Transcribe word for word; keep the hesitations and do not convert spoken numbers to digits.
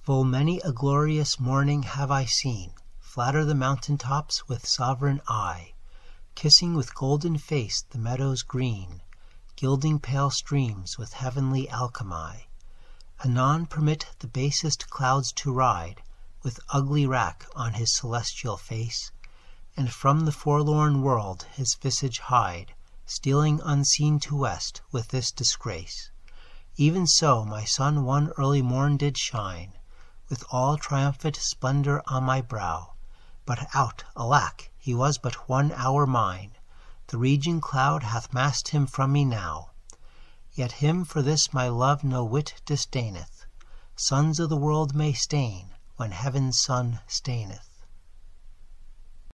Full many a glorious morning have I seen Flatter the mountain tops with sovereign eye, Kissing with golden face the meadows green, Gilding pale streams with heavenly alchemy. Anon permit the basest clouds to ride With ugly wrack on his celestial face, And from the forlorn world his visage hide, Stealing unseen to west with this disgrace. Even so my sun one early morn did shine, With all triumphant splendor on my brow, But out, alack, he was but one hour mine, The raging cloud hath masked him from me now. Yet him for this my love no whit disdaineth, Suns of the world may stain when heaven's sun staineth.